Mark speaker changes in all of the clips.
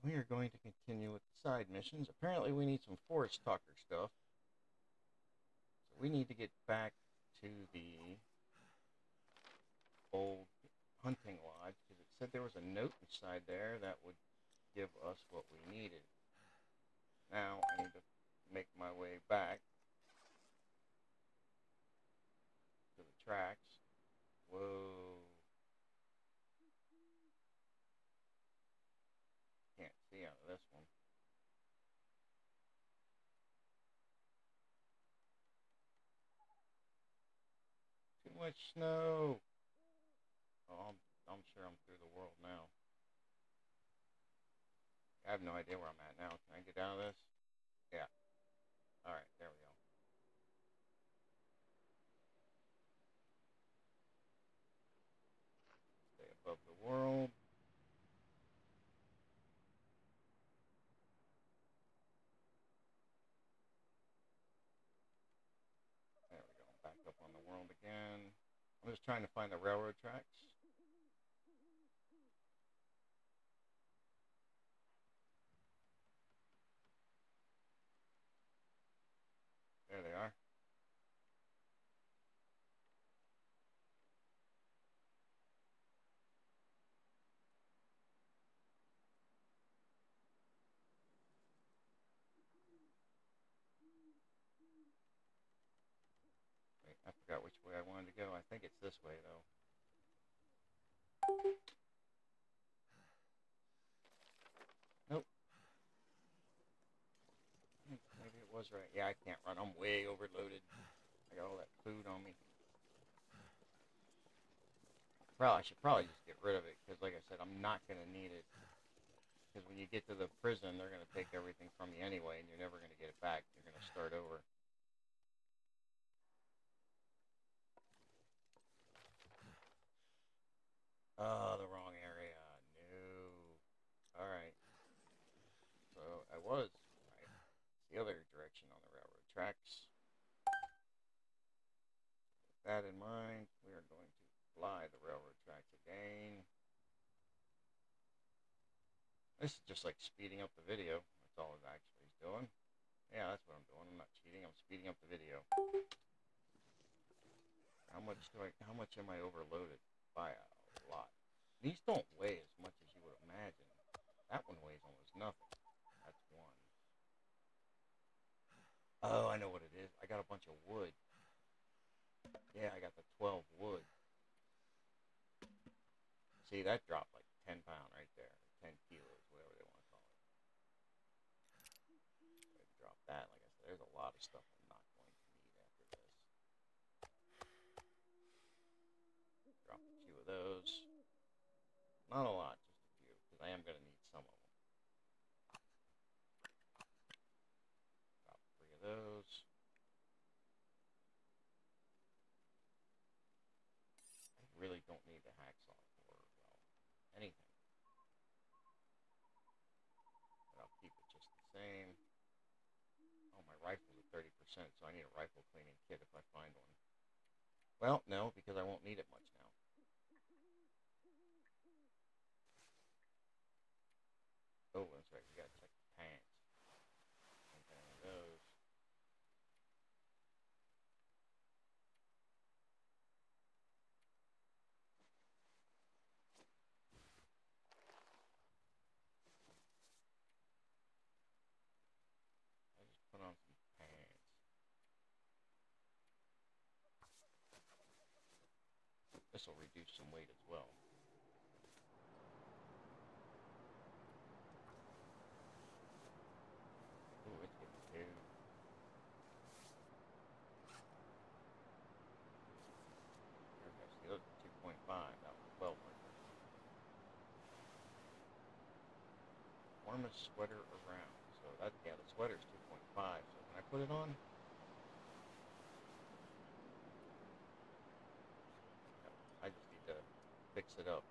Speaker 1: we are going to continue with the side missions. Apparently, we need some Forest Talker stuff. So we need to get back to the old hunting lodge because it said there was a note inside there that would give us what we needed. Now I need to make my way back to the tracks. Whoa. Can't see out of this one. Too much snow. Oh, I'm sure I'm through the world now. I have no idea where I'm at now. Can I get out of this? Yeah. Alright, there we go. Stay above the world. There we go. Back up on the world again. I'm just trying to find the railroad tracks. There they are. Wait, I forgot which way I wanted to go. I think it's this way, though. Nope. Maybe it was right. Yeah, I can't run. I'm way overloaded. I got all that food on me. I should probably just get rid of it because, like I said, I'm not going to need it. Because when you get to the prison, they're going to take everything from you anyway, and you're never going to get it back. You're going to start over. Oh, the wrong area. No. Alright. So I was right. It's the other direction on the railroad tracks. With that in mind, we are going to fly the railroad tracks again. This is just like speeding up the video. That's all it actually is doing. Yeah, that's what I'm doing. I'm not cheating. I'm speeding up the video. How much am I overloaded? By a lot. These don't weigh as much as you would imagine. That one weighs almost nothing. That's one. Oh, I know what it is. I got a bunch of wood. Yeah, I got the 12 wood. See, that dropped like 10 pounds right there. 10 kilos, whatever they want to call it. Drop that. Like I said, there's a lot of stuff I'm not going to need after this. Drop a few of those. Not a lot, just a few, because I am going to need some of them. Drop 3 of those. I really don't need the hacksaw for, well, anything. But I'll keep it just the same. Oh, my rifle's at 30%, so I need a rifle cleaning kit if I find one. Well, no, because I won't need it much now. Oh, that's right. We gotta check the pants. Okay, those. I just put on some pants. This will reduce some weight as well. Ooh, it's getting too. There we go. See, those are 2.5. That was well worth it. Warmest sweater around. So that, yeah, the sweater's 2.5. So when I put it on, I just need to fix it up.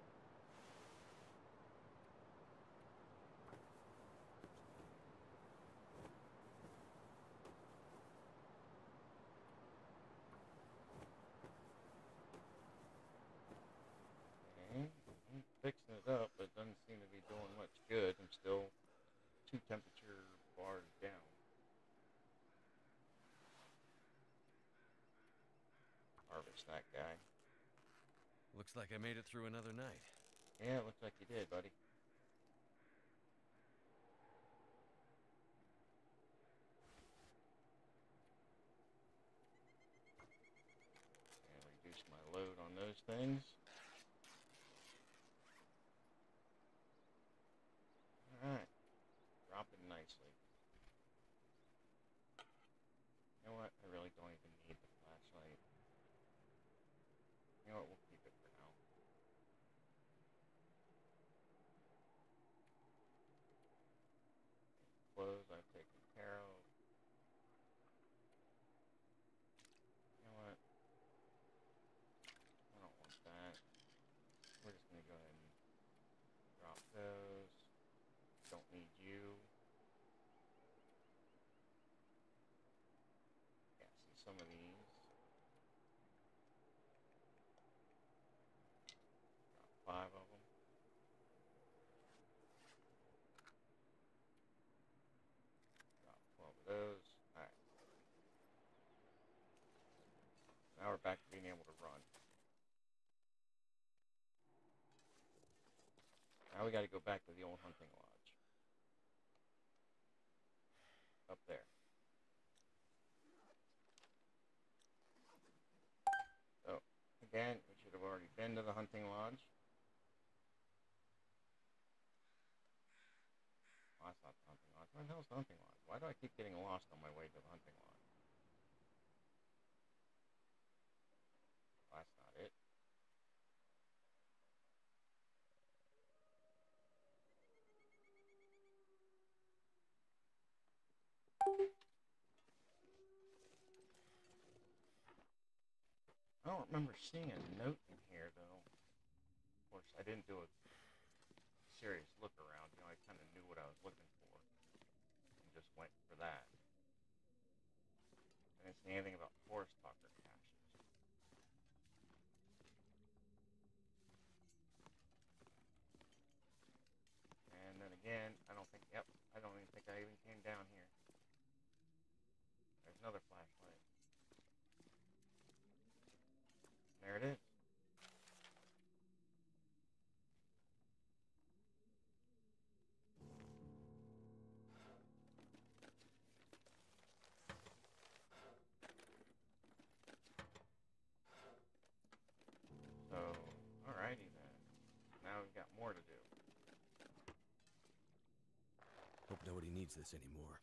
Speaker 1: Okay, I'm fixing it up, but it doesn't seem to be doing much good. I'm still 2 temperature bars down. Harvest that guy.
Speaker 2: Looks like I made it through another night.
Speaker 1: Yeah, it looks like you did, buddy. And reduce my load on those things. Alright. Dropping nicely. You know what? I really don't even need the flashlight. You know what? We'll keep it for now. Clothes I've taken care of. You know what? I don't want that. We're just going to go ahead and drop those. Don't need you. Yeah, see some of these. Drop 5 of them. Drop 12 of those. Alright. Now we're back to being able to run. Now we got to go back to the old hunting lodge. Up there. So, again, we should have already been to the hunting lodge. Oh, that's not the hunting lodge. Where the hell's the hunting lodge? Why do I keep getting lost on my way to the hunting lodge? Oh, that's not it. I don't remember seeing a note in here, though. Of course, I didn't do a serious look around. You know, I kind of knew what I was looking for and just went for that. I didn't see anything about forest talker caches. And then again, I don't think, yep, I don't even think I even came down here. There's another flashlight. There it is. So, alrighty then. Now we've got more to do.
Speaker 2: Hope nobody needs this anymore.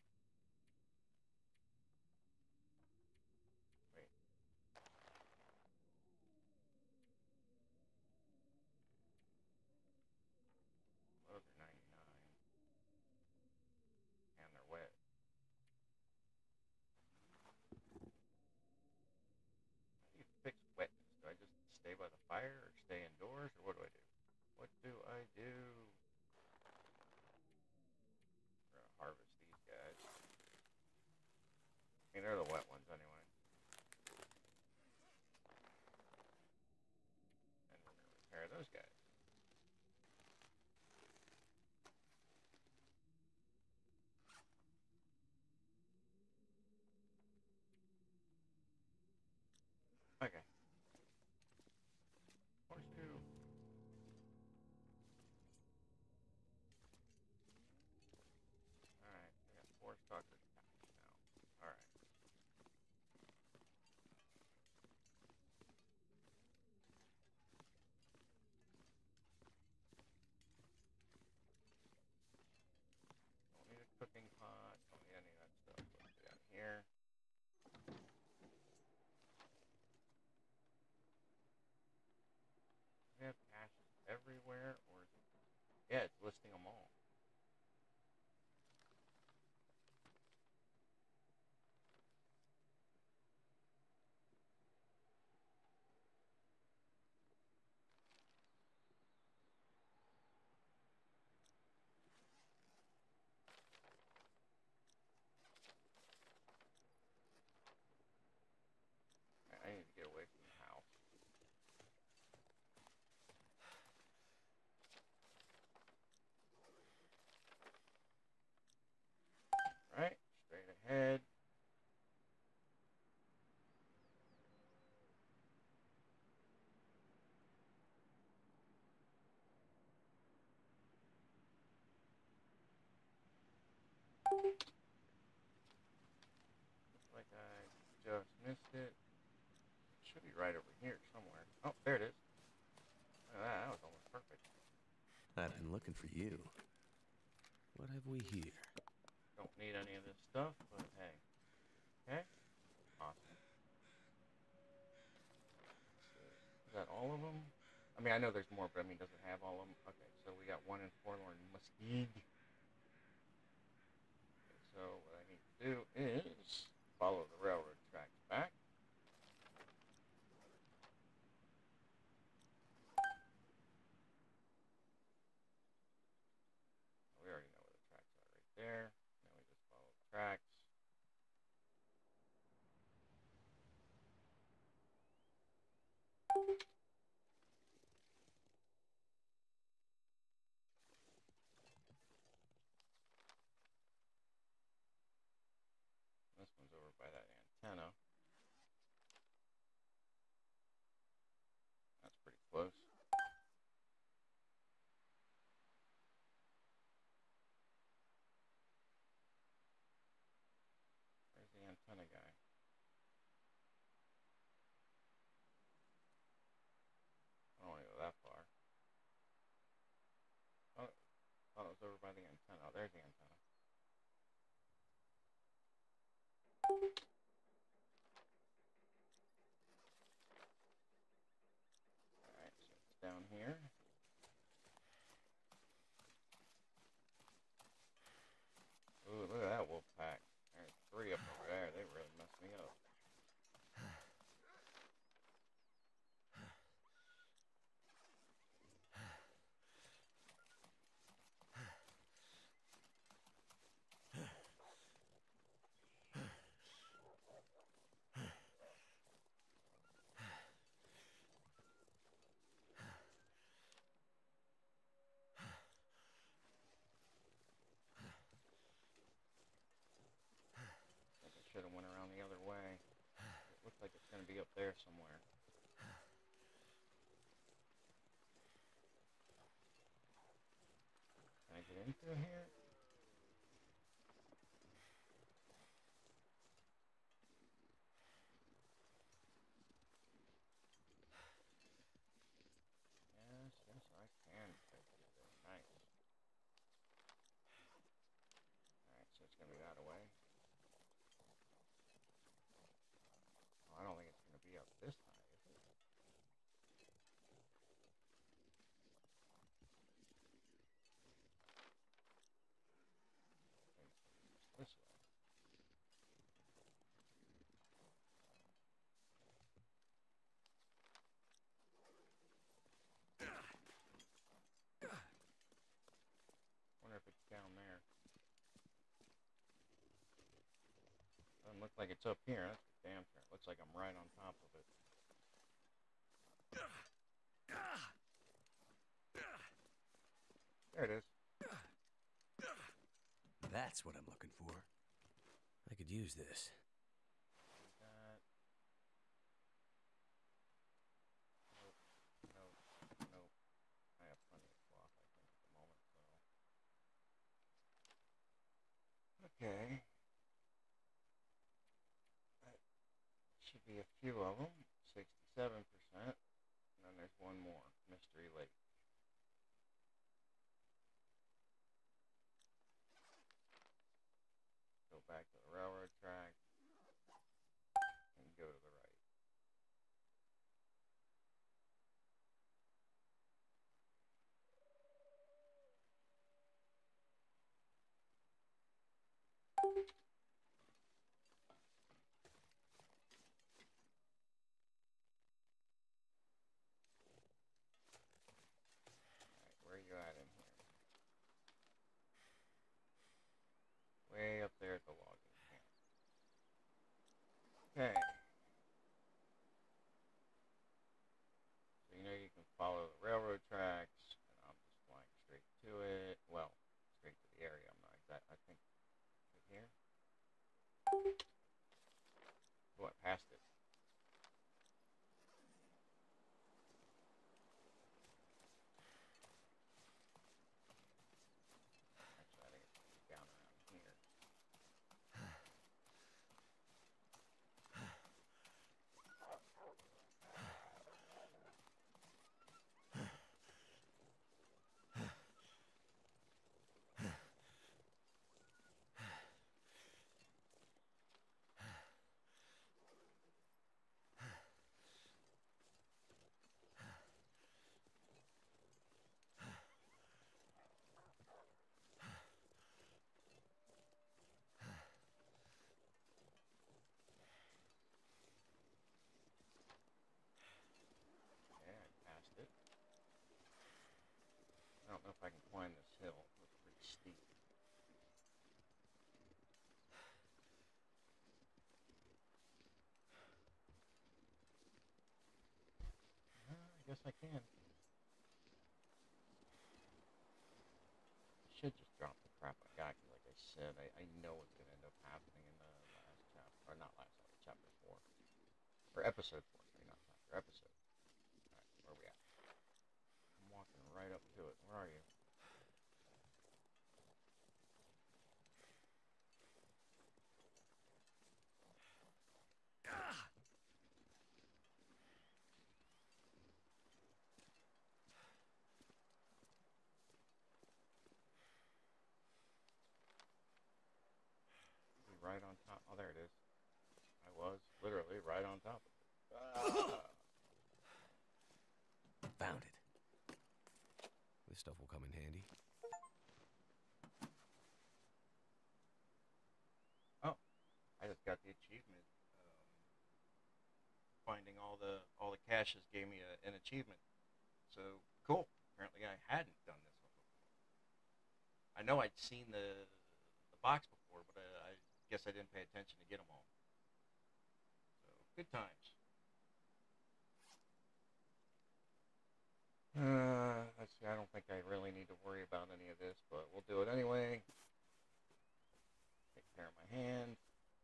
Speaker 1: Wait. Those are 99. And they're wet. How do you fix wetness? Do I just stay by the fire or stay indoors or what do I do? What do I do? We're gonna harvest these guys. I mean, they're the wet ones anyway. And we're gonna repair those guys. Okay. Horseshoe. Alright, I got 4 stalkers packed now. Alright. Don't need a cooking pot. Don't need any of that stuff. Let's go down here. Do we have caches everywhere or is it? Yeah, it's listing them all. I need to get away from the house. missed it. It should be right over here somewhere. Oh, there it is. Look at that. That was almost perfect.
Speaker 2: I've been looking for you. What have we here?
Speaker 1: Don't need any of this stuff, but hey. Okay. Awesome. Is that all of them? I mean, I know there's more, but I mean, does it have all of them? Okay, so we got one in Forlorn Muskeg. Okay, so what I need to do is follow the railroad tracks back. We already know where the tracks are right there. Now we just follow the tracks. This one's over by that antenna. That's pretty close. Where's the antenna guy? I don't want to go that far. Oh, I thought it was over by the antenna. Oh, there's the antenna. Alright, so it's down here. Ooh, look at that wolf pack. There's 3 up over there. They really messed me up. I think I should have went around the other way. It looks like it's going to be up there somewhere. Can I get into here? Yes, yes, I can fit through there. Nice. Alright, so it's going to be that way. Oh, I don't think it's going to be up this high, is it? I think it's going to be just this way. Wonder if it's down there. Doesn't look like it's up here. That's for damn sure. It looks like I'm right on top of it. There it is.
Speaker 2: That's what I'm looking for. I could use this.
Speaker 1: That. Nope. Nope. Nope. I have plenty of cloth, I think, at the moment, so. Okay. That should be a few of them. 67%. And then there's one more. Mystery Lake. Go back to the railroad track. And go to the right. Alright, where are you at in here? Way up there at the logging camp. don't know if I can climb this hill. It looks pretty steep. I guess I can. I should just drop the crap I got, 'cause like I said, I know what's going to end up happening in the last chapter. Or not last, sorry, chapter 4. Or episode 4, sorry, not chapter, episode. Alright, where are we at? I'm walking right up to it. Where are you? Right on top. Oh, there it is. I was literally right on top of it.
Speaker 2: Found it. This stuff will come in handy.
Speaker 1: Oh, I just got the achievement. Finding all the caches gave me an achievement. So cool. Apparently, I hadn't done this one before. I know I'd seen the box before, but I guess I didn't pay attention to get them all. So good times. Let's see. I don't think I really need to worry about any of this, but we'll do it anyway. Take care of my hand.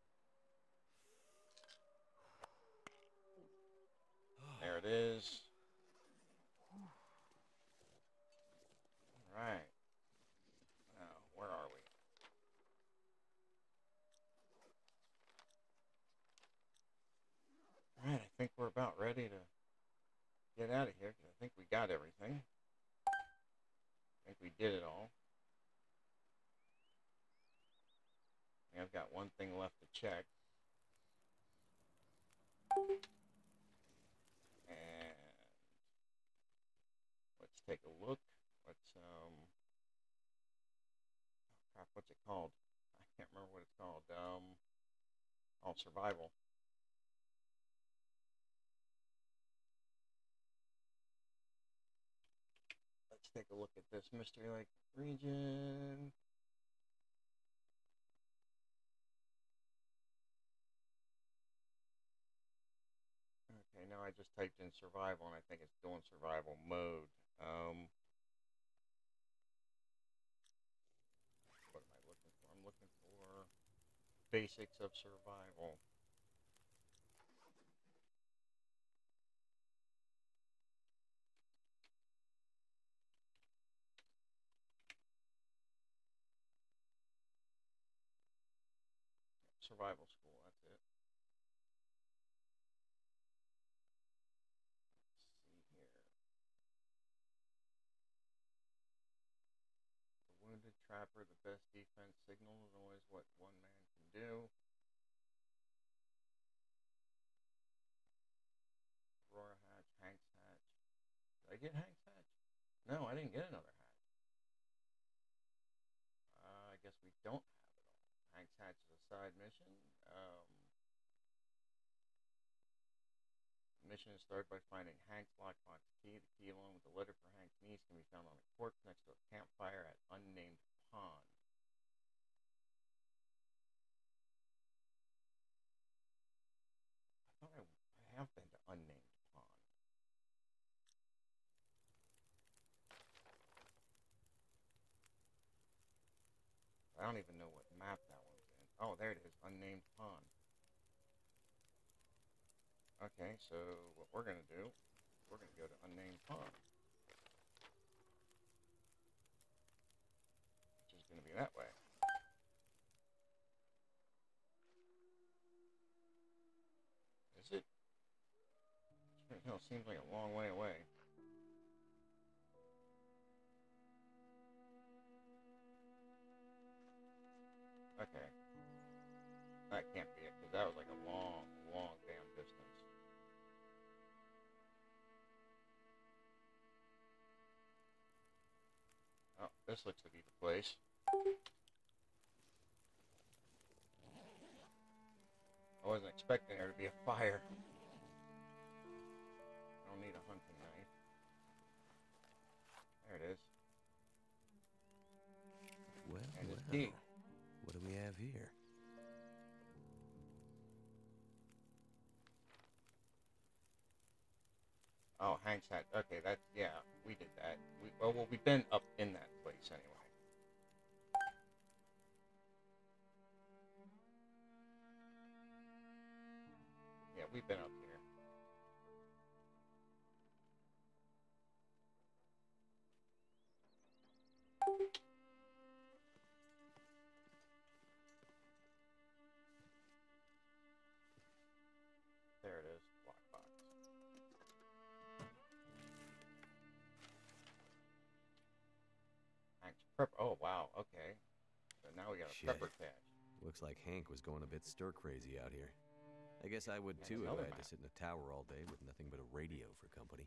Speaker 1: There it is. All right. Now, where are we? All right. I think we're about ready to get out of here, because I think we got everything. I think we did it all. I've got one thing left to check. And let's take a look. Let's oh crap, what's it called? I can't remember what it's called. Oh, survival. Let's take a look at this Mystery Lake region. Okay, now I just typed in survival, and I think it's doing survival mode. What am I looking for? I'm looking for basics of survival. Survival school, that's it. Let's see here. The wounded trapper, the best defense signal is always what one man can do. Aurora hatch, Hank's hatch. Did I get Hank's hatch? No, I didn't get another hatch. I guess we don't have it all. Hank's hatch is a side mission. The mission is started by finding Hank's lockbox key. The key, along with the letter for Hank's niece, can be found on a corpse next to a campfire at unnamed pond. I thought I have been to unnamed pond. I don't even know what map that one's in. Oh, there it is, unnamed pond. Okay, so what we're going to do, we're going to go to unnamed pond. Which is going to be that way. Is it? It seems like a long way away. Okay. That can't be it, because that was like a long, long damn distance. Oh, this looks to be the place. I wasn't expecting there to be a fire. I don't need a hunting knife. There it is. key.
Speaker 2: What do we have here?
Speaker 1: Oh, Hank's hat. Okay, that, yeah, we did that. Well, we've been up in that place anyway. Yeah, we've been up here. There it is, black box. Hank's prep. Oh wow, okay. So now we got a
Speaker 2: Shit.
Speaker 1: prepper cache.
Speaker 2: Looks like Hank was going a bit stir crazy out here. I guess I would
Speaker 1: And
Speaker 2: too if
Speaker 1: another
Speaker 2: I had
Speaker 1: map.
Speaker 2: to sit in a tower all day with nothing but a radio for company.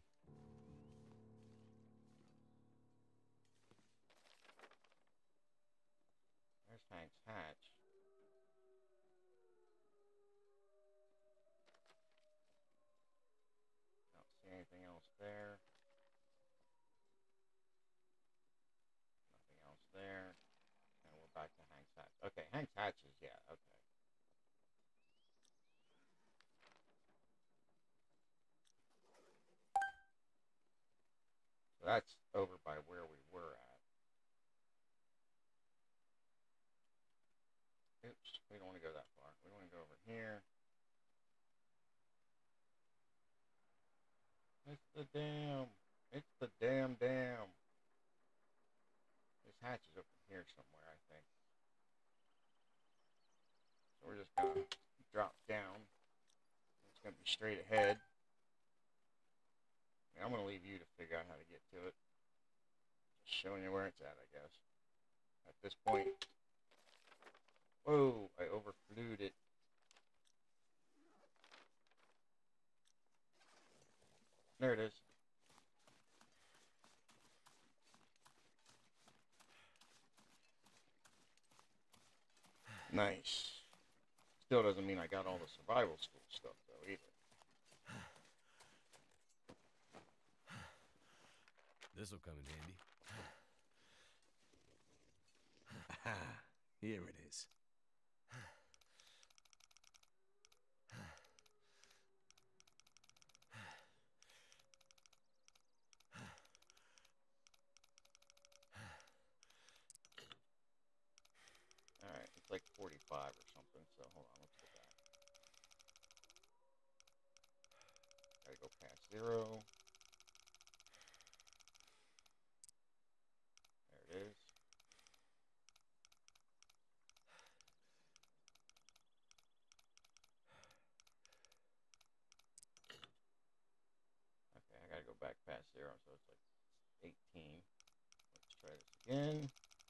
Speaker 1: There's Hank's hatch. Don't see anything else there. Nothing else there. And we're back to Hank's hatch. Okay, Hank's hatch is, yeah, okay. So that's over by where we were at. Oops, we don't want to go that far. We want to go over here. It's the dam. It's the damn dam. This hatch is open here somewhere, I think. So we're just going to drop down. It's going to be straight ahead. I'm going to leave you to figure out how to get to it. Just showing you where it's at, I guess. At this point. Whoa, I overflewed it. There it is. Nice. Still doesn't mean I got all the survival school stuff, though, either.
Speaker 2: This'll come in handy. Aha! Here it is.
Speaker 1: Alright, it's like 45 or something, so hold on, let's go back. Gotta go past 0. There it is. Okay, I gotta go back past 0, so it's like 18. Let's try this again.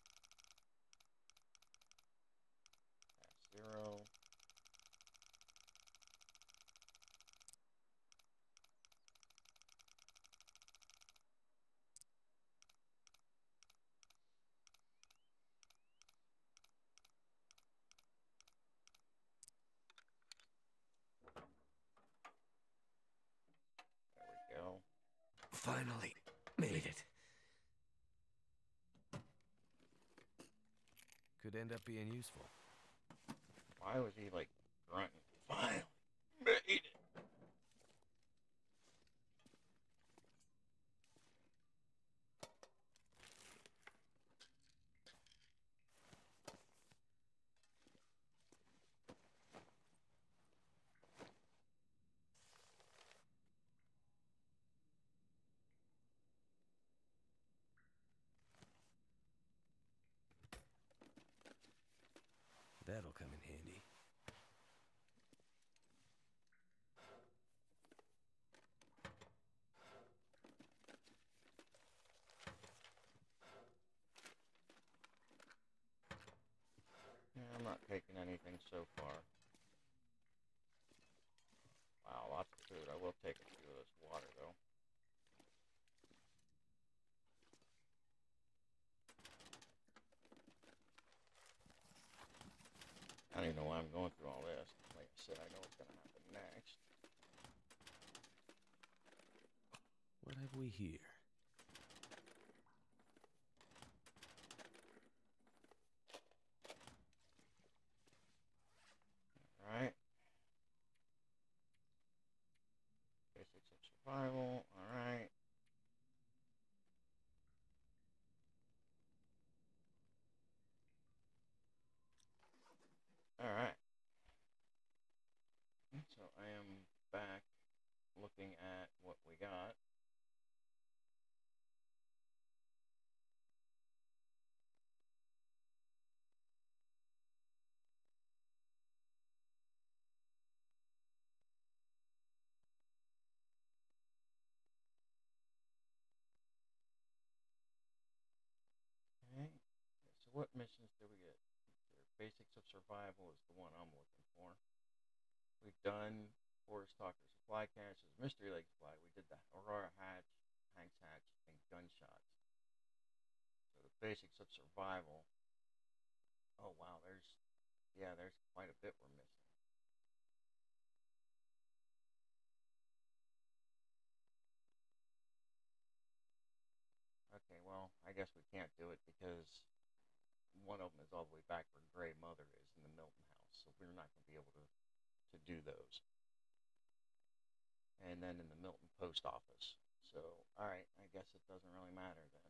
Speaker 1: Past 0. There we go.
Speaker 2: Finally, made it. Could end up being useful.
Speaker 1: Why was he like grunting? Finally made it.
Speaker 2: That'll come in handy.
Speaker 1: Yeah, I'm not taking anything so far. Wow, lots of food. I will take a few of this water though. I don't even know why I'm going through all this. Like I said, I know what's going to happen next.
Speaker 2: What have we here?
Speaker 1: looking at what we got. Okay. So what missions do we get? Basics of Survival is the one I'm looking for. We've done Forest Talker Supply Caches, Mystery Lake Supply. We did the Aurora Hatch, Hank's Hatch, and Gunshots. So the Basics of Survival. Oh wow, there's quite a bit we're missing. Okay, well, I guess we can't do it because one of them is all the way back where Grey Mother is in the Milton House, so we're not going to be able to do those. And then in the Milton Post Office. So, alright, I guess it doesn't really matter then.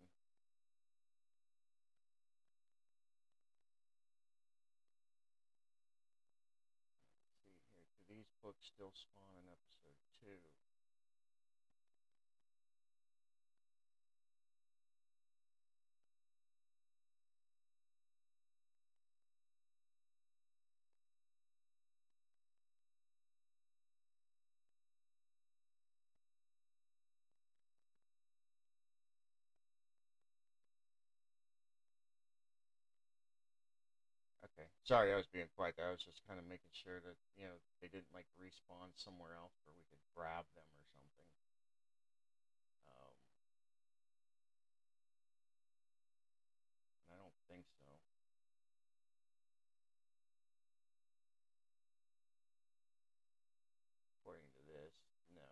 Speaker 1: Let's see here, do these books still spawn in episode 2? Okay. Sorry, I was being quiet there. I was just kind of making sure that, they didn't like respawn somewhere else where we could grab them or something. Um, and I don't think so. According to this, no.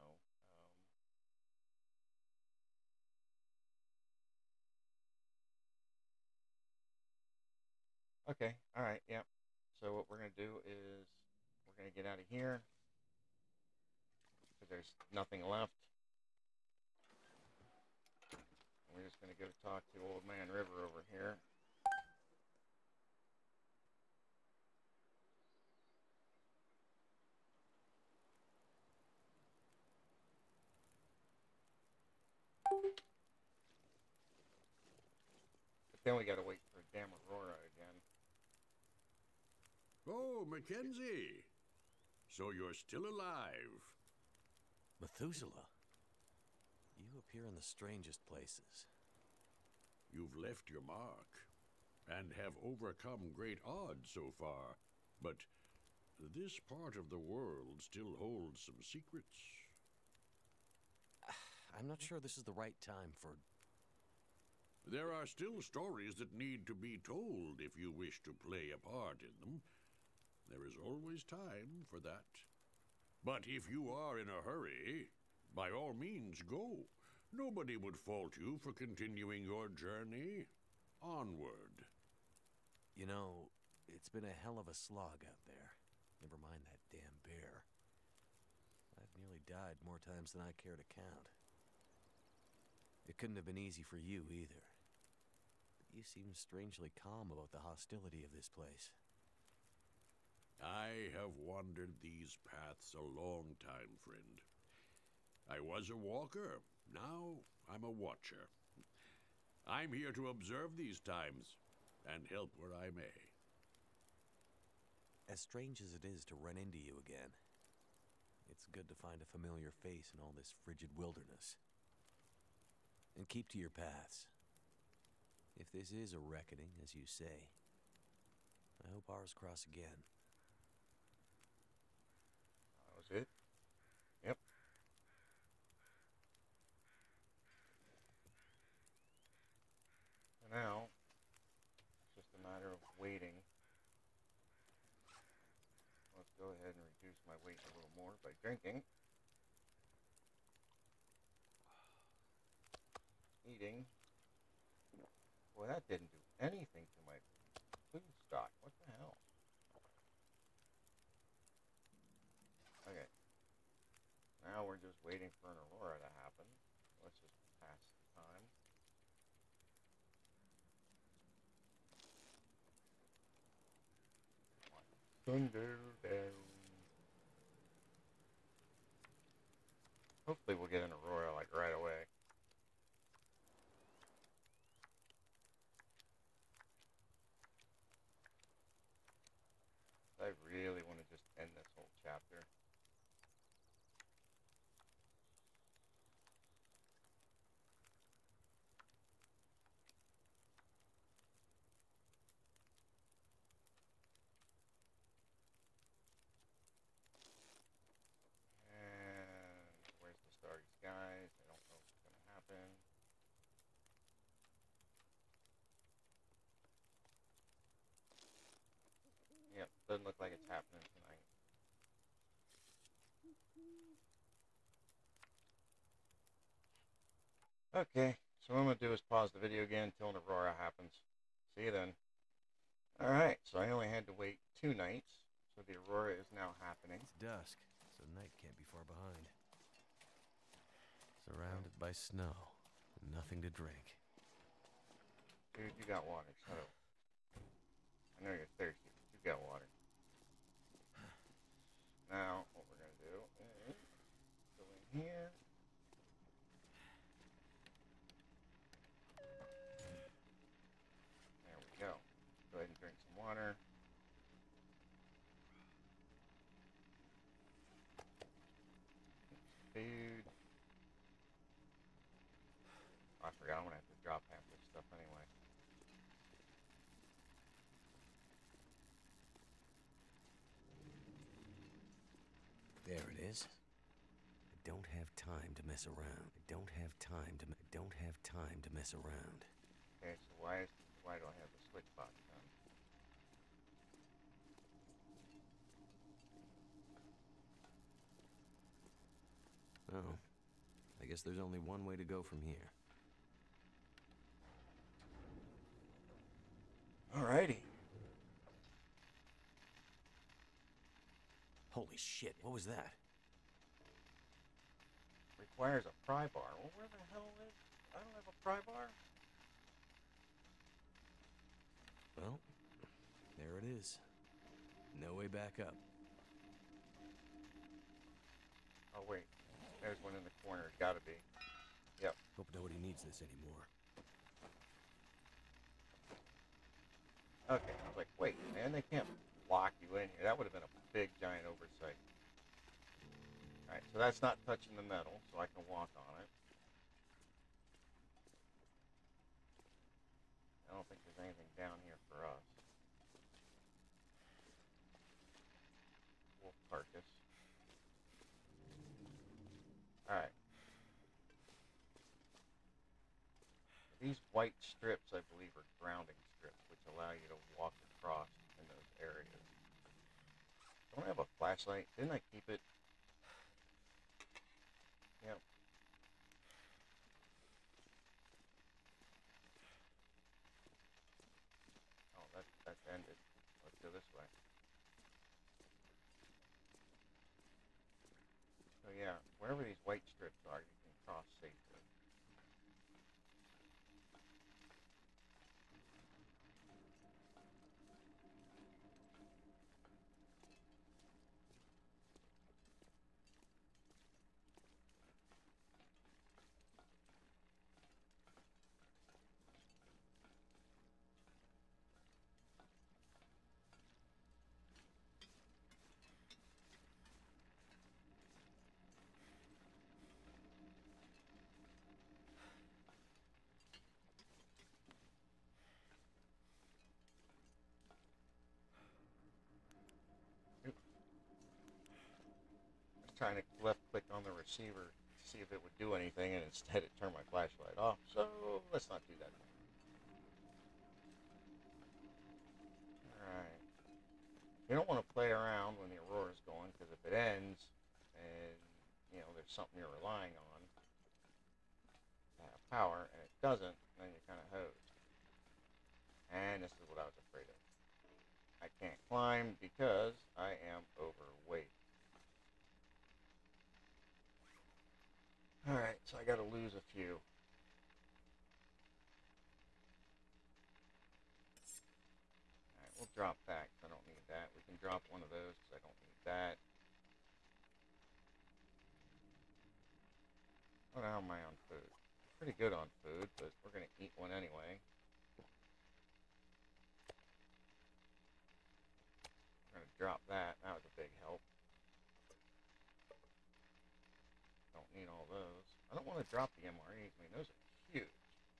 Speaker 1: Okay, alright, yep. So what we're going to do is we're going to get out of here because there's nothing left. We're just going to go talk to Old Man River over here. But then we got to wait for damn Aurora again.
Speaker 3: Oh, Mackenzie. So you're still alive.
Speaker 2: Methuselah, you appear in the strangest places.
Speaker 3: You've left your mark and have overcome great odds so far, but this part of the world still holds some secrets.
Speaker 2: I'm not sure this is the right time for...
Speaker 3: There are still stories that need to be told if you wish to play a part in them. There is always time for that. But if you are in a hurry, by all means go. Nobody would fault you for continuing your journey onward.
Speaker 2: You know, it's been a hell of a slog out there. Never mind that damn bear. I've nearly died more times than I care to count. It couldn't have been easy for you either. But you seem strangely calm about the hostility of this place.
Speaker 3: I have wandered these paths a long time, friend. I was a walker. Now I'm a watcher. I'm here to observe these times and help where I may.
Speaker 2: As strange as it is to run into you again, it's good to find a familiar face in all this frigid wilderness. And keep to your paths. If this is a reckoning, as you say, I hope ours cross again.
Speaker 1: That was it? Yep. So now, it's just a matter of waiting. Let's go ahead and reduce my weight a little more by drinking. Eating. Boy, that didn't do anything to my food stock. What the hell? Okay. Now we're just waiting for an Aurora to happen. Let's just pass the time. Thunder down. Hopefully we'll get an Aurora like right away. I really want to just end this whole chapter. And where's the starry skies? I don't know if it's going to happen. Yep, doesn't look like it's happening tonight. Okay, so what I'm going to do is pause the video again until an Aurora happens. See you then. Alright, so I only had to wait 2 nights, so the Aurora is now happening.
Speaker 2: It's dusk, so night can't be far behind. Surrounded by snow, and nothing to drink.
Speaker 1: Dude, you got water, shut up. I know you're thirsty, but you got water. Now, what we're going to do is go in here. There we go. Go ahead and drink some water. Food. Oh, I forgot I'm going to have to drop half this stuff anyway.
Speaker 2: There it is. I don't have time to mess around. I don't have time to mess around.
Speaker 1: Okay, so why do I have the switch box done?
Speaker 2: Oh. I guess there's only one way to go from here.
Speaker 1: Alrighty.
Speaker 2: Holy shit, what was that?
Speaker 1: Requires a pry bar. Well, where the hell is... I don't have a pry bar?
Speaker 2: Well, there it is. No way back up.
Speaker 1: Oh, wait. There's one in the corner. Gotta be. Yep.
Speaker 2: Hope nobody needs this anymore.
Speaker 1: Okay, I was like, wait, man, they can't lock you in here. That would have been a big, giant oversight. Alright, so that's not touching the metal, so I can walk on it. I don't think there's anything down here for us. Wolf carcass. Alright. These white strips, I believe, are grounding strips, which allow you to walk across in those areas. Don't I have a flashlight? Didn't I keep it? Yep. Oh, that's ended. Let's go this way. So yeah, wherever these white strips are, you can cross safely. Trying to left click on the receiver to see if it would do anything, and instead it turned my flashlight off. So let's not do that. Alright. You don't want to play around when the Aurora's going, because if it ends and there's something you're relying on to have power and it doesn't, then you're kind of hosed. And this is what I was afraid of. I can't climb because I am overweight. Alright, so I gotta lose a few. Alright, we'll drop that because I don't need that. We can drop one of those because I don't need that. What am I on food? Pretty good on food, but we're gonna eat one anyway. We're gonna drop that. That was a big help. Don't need all those. I don't want to drop the MREs. I mean, those are huge.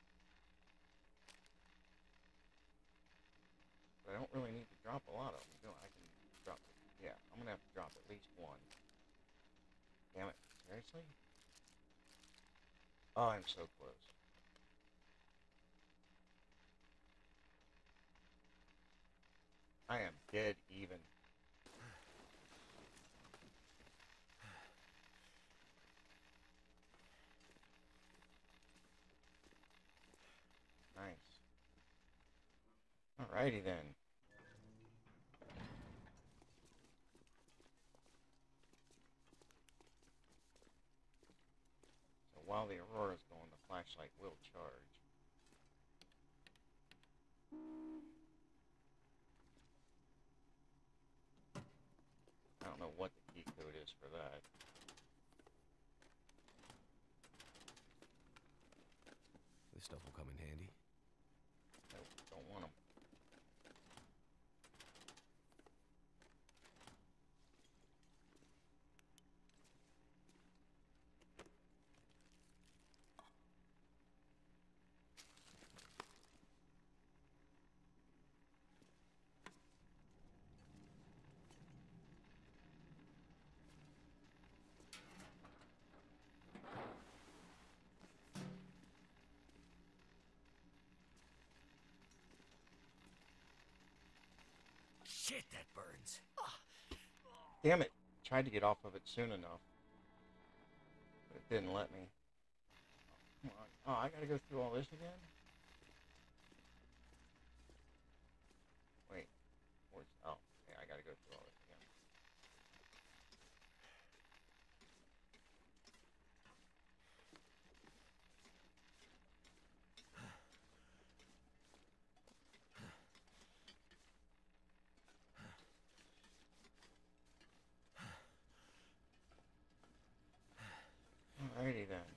Speaker 1: But I don't really need to drop a lot of them, do I? I can drop it. Yeah, I'm gonna have to drop at least one. Damn it. Seriously? Oh, I'm so close. I am dead even. Nice. Alrighty then. So while the Aurora's going, the flashlight will charge. I don't know what the key code is for that.
Speaker 2: This stuff will come in handy.
Speaker 1: Nope, don't want them.
Speaker 2: Shit, that burns.
Speaker 1: Damn it! Tried to get off of it soon enough. But it didn't let me. Come on. Oh, I gotta go through all this again? Wait. Where's... Oh, yeah, I gotta go through all this again. Alrighty then.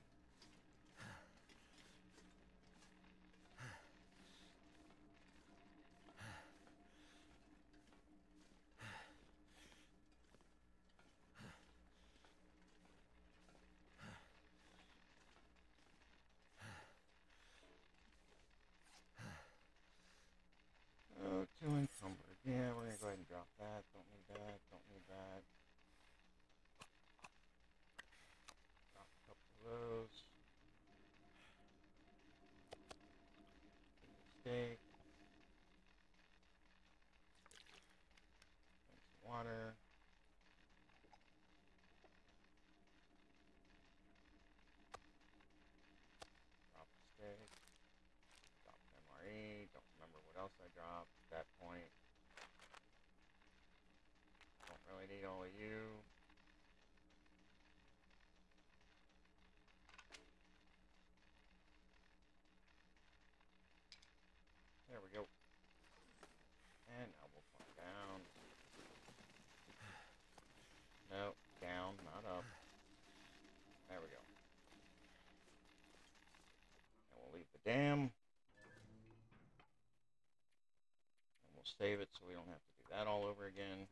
Speaker 1: Oh, too encumbered. Yeah, we're gonna go ahead and drop that. Don't need that. Don't need that. Drop a couple of those. Steak. Drink some water. Drop the steak. Drop an MRE. Don't remember what else I dropped at that point. Don't really need all of you. There we go. And now we'll point down. No, down, not up. There we go. And we'll leave the dam. And we'll save it so we don't have to do that all over again.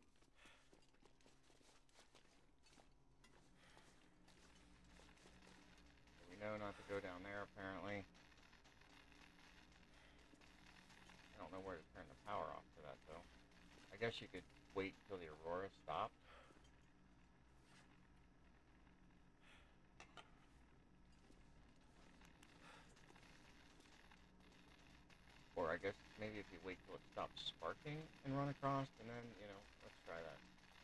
Speaker 1: So we know not to go down there, apparently. I don't know where to turn the power off for that, though. I guess you could wait until the Aurora stopped. Or I guess maybe if you wait till it stops sparking and run across, and then, you know, let's try that.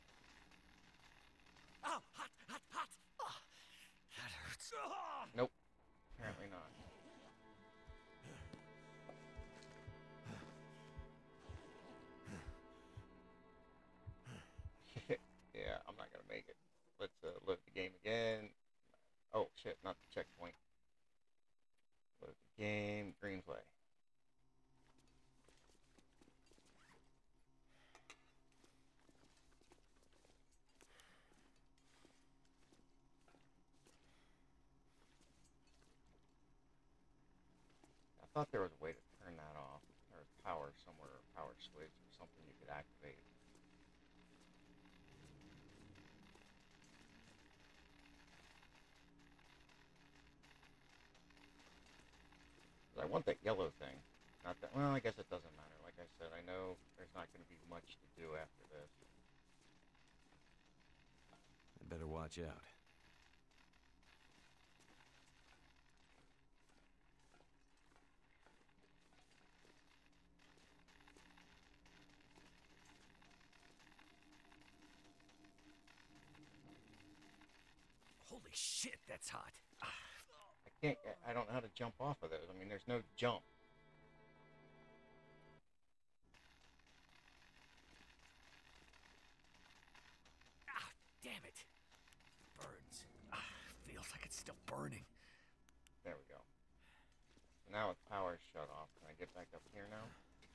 Speaker 2: Oh, hot, hot, hot! Oh, that hurts. Oh.
Speaker 1: Nope, apparently not. Yeah, I'm not gonna make it. Let's load the game again. Oh shit, not the checkpoint. Load the game, green play. thought there was a way to turn that off. There was power somewhere, or power switch, or something you could activate. I want that yellow thing. Not that. Well, I guess it doesn't matter. Like I said, I know there's not going to be much to do after this.
Speaker 2: I better watch out.
Speaker 4: Holy shit, that's hot.
Speaker 1: I don't know how to jump off of those. I mean, there's no jump.
Speaker 4: Ah, damn it. Burns. Ah, feels like it's still burning.
Speaker 1: There we go. So now its power is shut off. Can I get back up here now?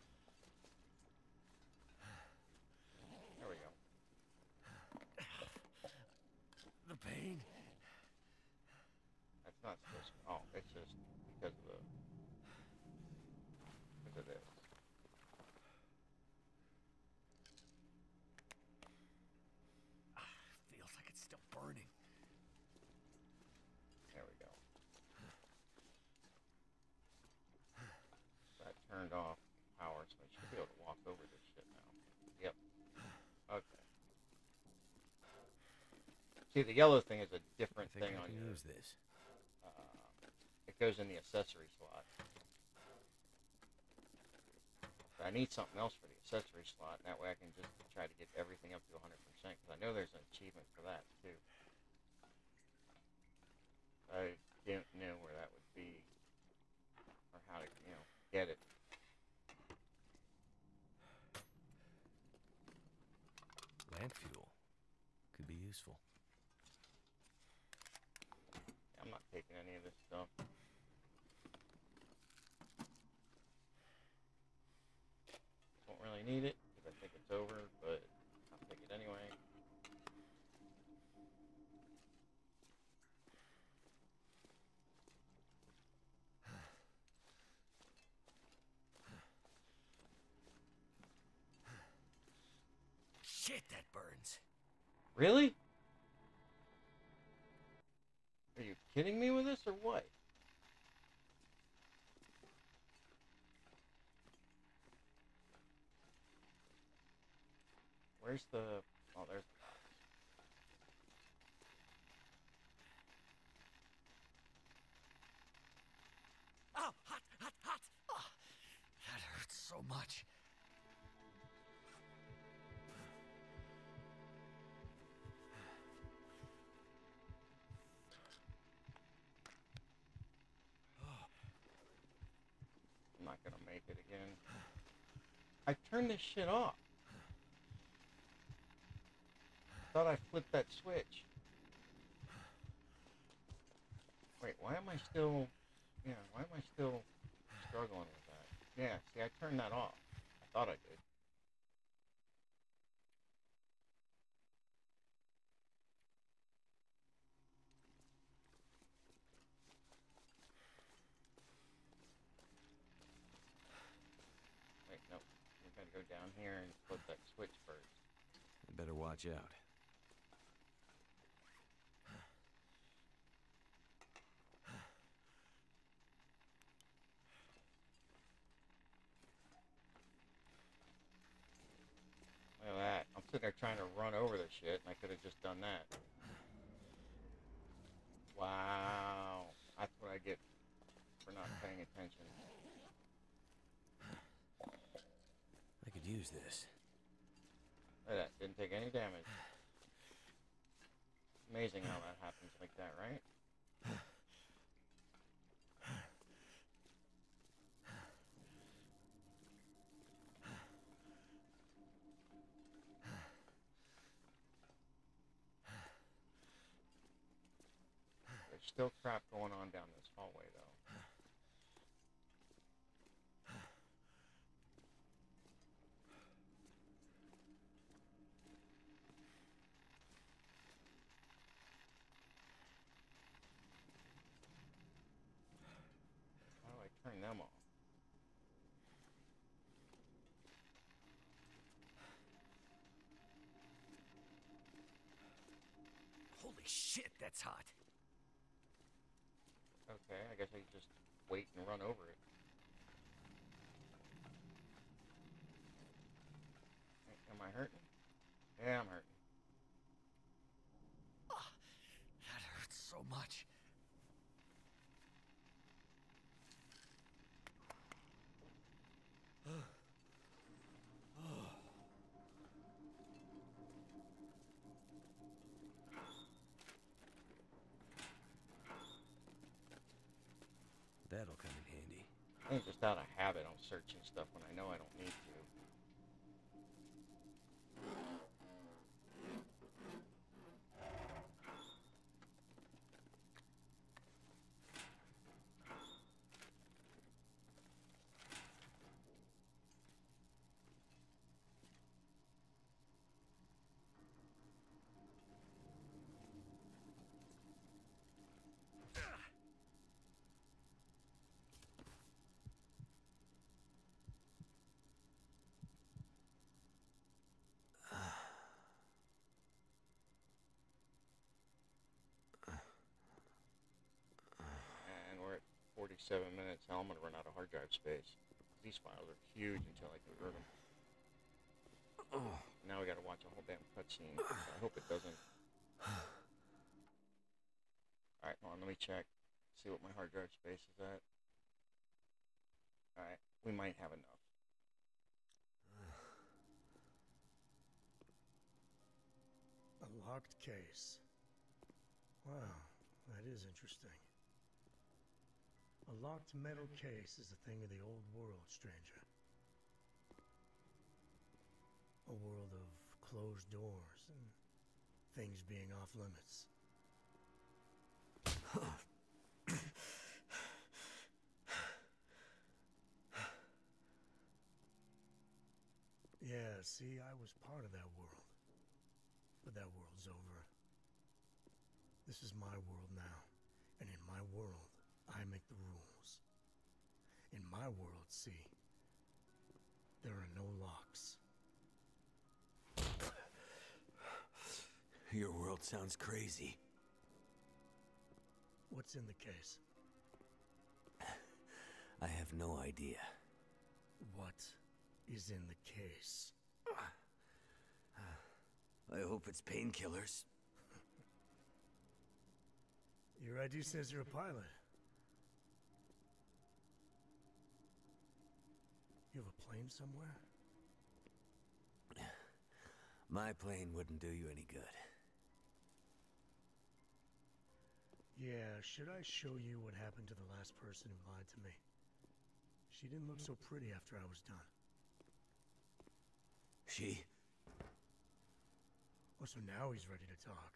Speaker 1: There we go.
Speaker 4: The pain.
Speaker 1: That's not supposed to. Oh, it's just because of this.
Speaker 4: Ah, feels like it's still burning.
Speaker 1: There we go. That turned off power, so I should be able to walk over this shit now. Yep. Okay. See, the yellow thing is a different
Speaker 2: I think
Speaker 1: thing
Speaker 2: I
Speaker 1: on
Speaker 2: can
Speaker 1: your.
Speaker 2: use this.
Speaker 1: It goes in the accessory slot. But I need something else for the accessory slot, and that way I can just try to get everything up to 100%, because I know there's an achievement for that, too. I didn't know where that would be, or how to, get it.
Speaker 2: Lamp fuel. Could be useful.
Speaker 1: I'm not taking any of this stuff. Don't really need it, because I think it's over, but I'll take it anyway.
Speaker 4: Shit, that burns.
Speaker 1: Really? Are you kidding me with this, or what? Where's the... Oh, there's the box.
Speaker 4: Oh, hot, hot, hot. Oh, that hurts so much.
Speaker 1: I'm not gonna make it again. I turned this shit off. Thought I flipped that switch. Wait, why am I still... Yeah, why am I still struggling with that? Yeah, see, I turned that off. I thought I did. Wait, no. We gotta go down here and flip that switch first.
Speaker 2: I better watch out.
Speaker 1: Look at that. I'm sitting there trying to run over the shit, and I could have just done that. Wow. That's what I get for not paying attention.
Speaker 2: I could use this.
Speaker 1: Look at that. Didn't take any damage. Amazing how that happens like that, right? There's still crap going on down this hallway, though. How do I turn them off?
Speaker 4: Holy shit, that's hot.
Speaker 1: Okay, I guess I can just wait and run over it. Am I hurting? Yeah, I'm hurting.
Speaker 4: Ah, that hurts so much.
Speaker 2: That'll come in handy.
Speaker 1: I think just out of habit, I'm searching stuff when I know I don't need to. And we're at 47 minutes. Now I'm going to run out of hard drive space. These files are huge until I convert them. Now we got to watch a whole damn cutscene. I hope it doesn't. Alright, hold on, let me check. See what my hard drive space is at. Alright, we might have enough.
Speaker 5: A locked case. Wow, that is interesting. A locked metal case is a thing of the old world, stranger. A world of closed doors and things being off limits. Yeah, see, I was part of that world. But that world's over. This is my world now. And in my world, I make the rules. In my world, see, there are no locks.
Speaker 2: Your world sounds crazy.
Speaker 5: What's in the case?
Speaker 2: I have no idea.
Speaker 5: What is in the case?
Speaker 2: I hope it's painkillers.
Speaker 5: Your ID says you're a pilot. You have a plane somewhere?
Speaker 2: My plane wouldn't do you any good.
Speaker 5: Yeah, should I show you what happened to the last person who lied to me? She didn't look so pretty after I was done.
Speaker 2: She?
Speaker 5: Oh, so now he's ready to talk.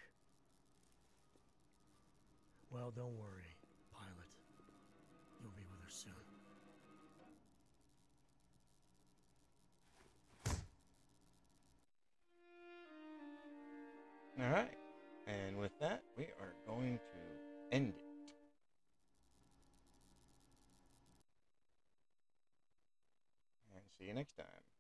Speaker 5: Well, don't worry, pilot. You'll be with her soon.
Speaker 1: Alright, and with that, we are going to end it. And see you next time.